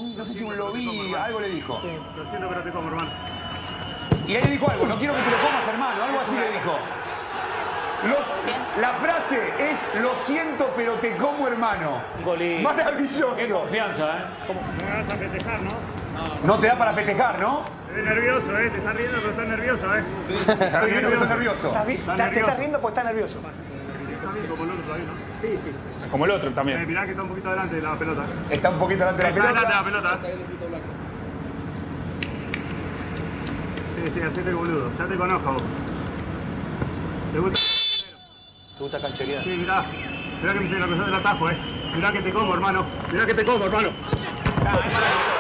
no sé si un lobby, algo le dijo. Sí. Lo siento, pero te como, hermano. Y él le dijo algo, no quiero que te lo comas, hermano, algo así le dijo. La frase es, lo siento, pero te como, hermano. Un golito. Maravilloso. Qué confianza, ¿eh? Me vas a festejar, ¿no? No te da para festejar, ¿no? Estoy nervioso, ¿eh? Te estás riendo, pero estás nervioso, ¿eh? Sí. Estoy viendo que estás nervioso. Te estás riendo porque estás nervioso. Está bien como el otro ahí, ¿no? Sí, sí. Como el otro también. Mirá que está un poquito adelante de la pelota. Está un poquito delante de la Está pelota. delante de la pelota. Sí, sí, hacete boludo. Ya te conozco vos. ¿Te gusta? ¿Te gusta cancherear? Sí, mirá. Mirá que me hice la cosa del atajo, ¿eh? Mirá que te como, hermano. Mirá que te como, hermano.